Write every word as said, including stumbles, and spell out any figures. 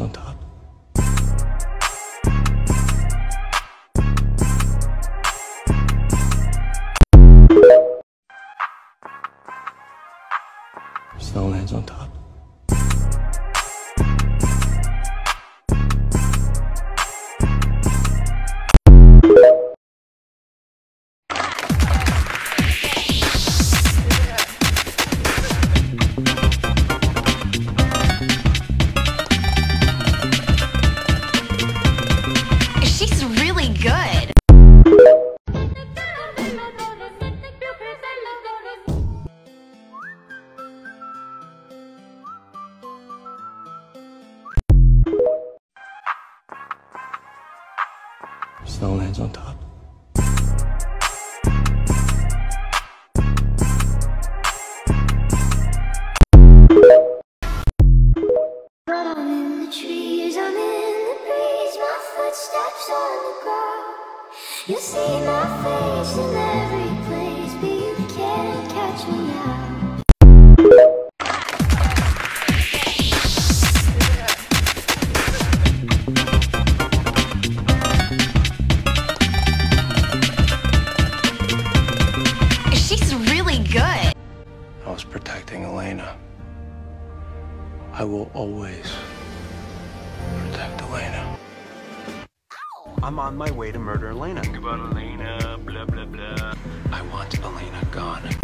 on top. Stone heads on top. She's really good. Stone heads on top. But I'm in the trees, I'm in the breeze, my footsteps on the ground. You see my face in every place, but you can't catch me now. She's really good. I was protecting Elena. I will always protect Elena. I'm on my way to murder Elena. Think about Elena, blah, blah, blah. I want Elena gone.